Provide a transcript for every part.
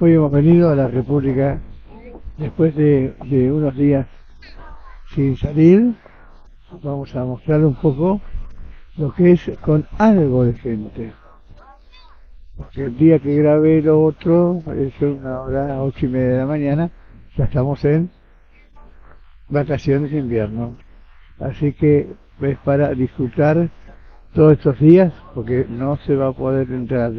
Hoy hemos venido a la República después de unos días sin salir. Vamos a mostrar un poco lo que es con algo de gente. Porque el día que grabé lo otro, es una hora, 8:30 de la mañana, ya estamos en vacaciones de invierno. Así que es para disfrutar todos estos días, porque no se va a poder entrar.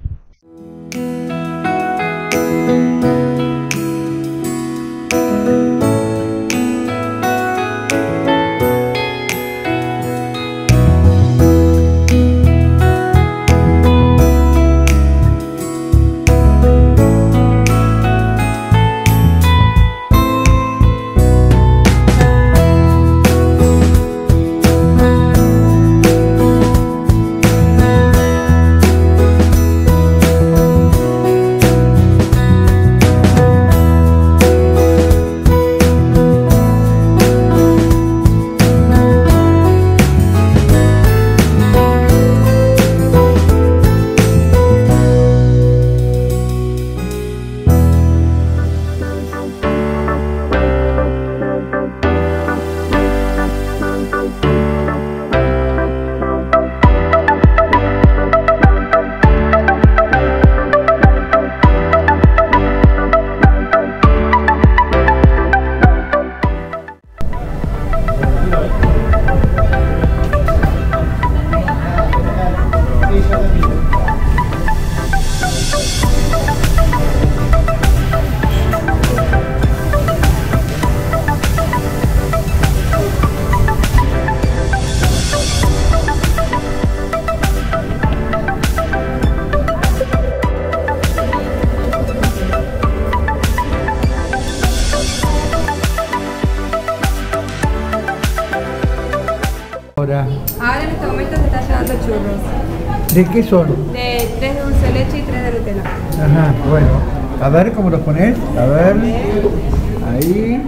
Ahora en este momento se está llevando churros. ¿De qué son? De 3 de dulce de leche y 3 de Nutella. Ajá, bueno. A ver cómo los pones. A ver. Ahí.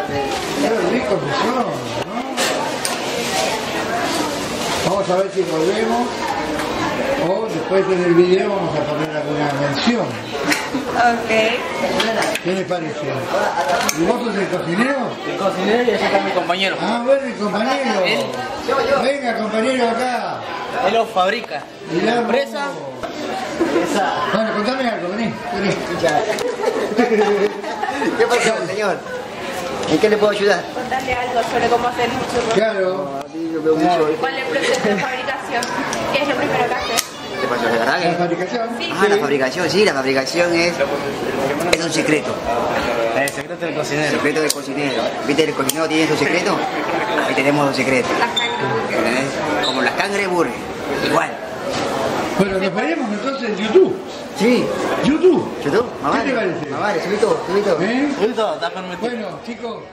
Vamos a ver si volvemos. O después en el video vamos a poner alguna mención. Ok. ¿Qué les parece? ¿Y vos sos el cocinero? El cocinero y allá está mi compañero. Ah, bueno, el compañero. Venga, compañero, acá. Él lo fabrica. Y la empresa. Bueno, contame algo, vení. ¿Qué pasó, señor? ¿En qué le puedo ayudar? Contarle algo sobre cómo hacer los churros. Claro. ¿Cuál es el proceso de fabricación? ¿Qué es lo primero que haces? ¿Qué pasó? ¿De verdad? ¿La fabricación? Sí. Ah, la fabricación, sí, la fabricación es un secreto. El secreto del El cocinero. secreto del cocinero. ¿Viste? El cocinero tiene su secreto. Ahí tenemos los secretos. Las cangreburger. ¿Entendés? Como las cangreburger. Igual. Bueno, nos veremos entonces en YouTube. Sí. YouTube. ¿YouTube? ¿Qué te parece? Mamá, subí todo, subí todo. ¿Eh? Listo, está permitido. Bueno, chicos.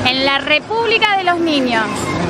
En la República de los Niños.